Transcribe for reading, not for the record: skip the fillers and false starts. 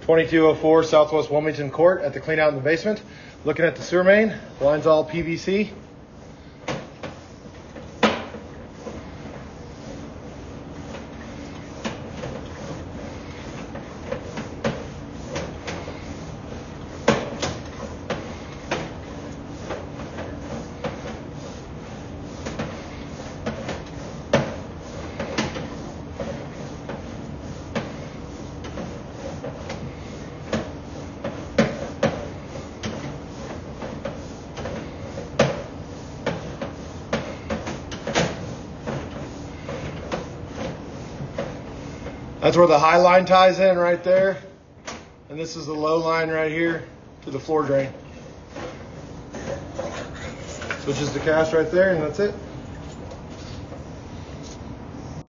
2204 Southwest Wilmington Court at the clean out in the basement. Looking at the sewer main, line's all PVC. That's where the high line ties in right there. And this is the low line right here to the floor drain. Switches to cast right there, and that's it.